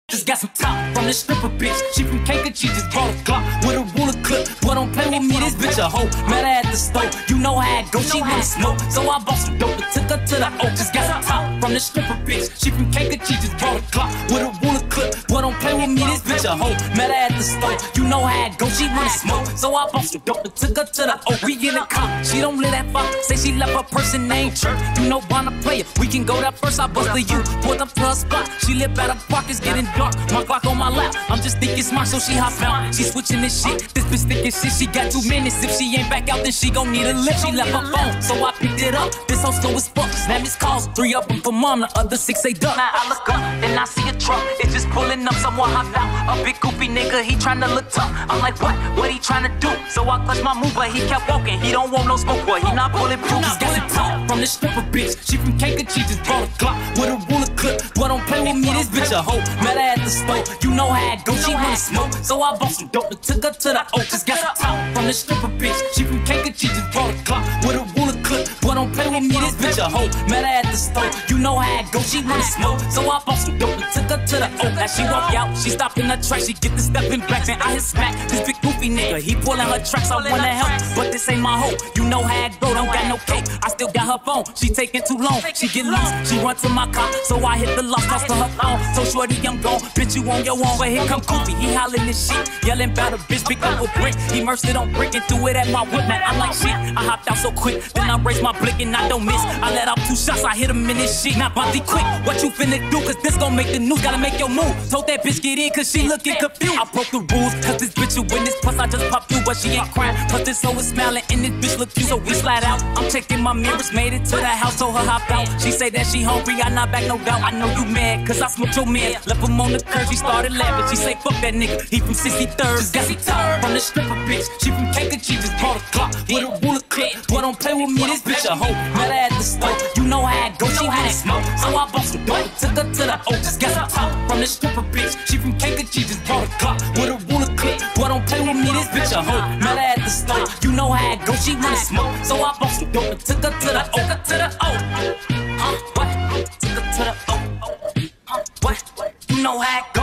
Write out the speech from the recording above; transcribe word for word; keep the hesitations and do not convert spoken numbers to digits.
Just got some top from this stripper bitch. She from Cake, she just brought a Glock with a ruler clip. Boy, don't play with me, this bitch a hoe. Met her at the store, you know how it go. She wanna smoke, so I bought some dope and took her to the Oak. Just got some top from this stripper bitch. She from Cake, she just brought a Glock with a ruler clip. Boy, don't play with me, this bitch a hoe. Met her at the store, you know how it go. She wanna smoke, so I bought some dope and took her to the Oak. We in the car, she don't live that far. Say she left her person named Church. You know, wanna play it. We can go that first. I bust the you, pulled up to her spot. She live at her park, it's getting dark. My Glock on my lap, I'm just thinking smart, so she hop out. She switching this shit, this bitch thinking shit. She got two minutes, if she ain't back out, then she gon' need a lift. She left her phone, so I picked it up. This hoe slow as fuck, snap his calls. Three up and for mom, the other six say duck. Now I look up, and I see a truck, it's just pulling up, someone hopped out. A big goofy nigga, he tryna look tough. I'm like, what, what he tryna do? So I clutched my move, but he kept walking. He don't want no smoke, boy, he not bulletproof. Just got some top from this stripper bitch. She from Cake, she just brought a Glock with a ruler clip. Boy, don't play with me, this bitch a hoe. Met her at the store, you know how it go. She wanna smoke, so I bought some dope and took her to the Oak. Just got some top from this stripper bitch. She from Cake, she just brought a Glock with a ruler clip. Boy, don't play with me, this bitch a hoe. Met her at the store, you know how it go. She wanna smoke, so I bought some dope and took her to the Oak. As she walk out, she stopped in her track, she get the stepping back, and I hit smack. This big goofy nigga, he pulling her tracks. I wanna help, but this ain't my hoe. You know how it go, don't got no cake. I still got her phone, she taking too long. She get loose, she run to my car, so I hit the lock, toss to her phone. So shorty, I'm gone, bitch, you on your own. But here come Goofy, he hollering this shit, yelling about a bitch, pick up a brick. He merged it on brick and threw it at my whip. Man, I'm like shit, I hopped out so quick, then I raised my blick and I don't miss. I let off two shots, I hit him in this shit. Now Bonzi quick, what you finna do? Cause this gon' make the news, gotta make your move. Told that bitch get in cause she looking confused. I broke the rules, cause this bitch a witness. Plus I just popped through, but she ain't crying. Plus this hoe is smiling and this bitch look cute. So we slide out, I'm checking my mirrors, made it to the house, told her hop out. She say that she hungry, I not back, no doubt. I know you mad, cause I smoked your man. Left him on the curb, she started laughing. She say fuck that nigga, he from sixty-third. Just got some top from the stripper bitch. She from Cake, she just brought a Glock with a ruler clip. Boy, don't play with me, this bitch a hoe. Met her at the store, you know how it go. She wanna smoke, so I bought some dope and took her to the Oak. Just got some top from the stripper bitch. She from Cake, she just brought a Glock with a ruler clip. Boy, don't play with me, this bitch a hoe. Met her at the store, you know how it go. She wanna smoke, so I bought some dope and took her to the Oak. Took her to the Oak. Huh? What? Took her to the Oak. Huh? What? You know how it go.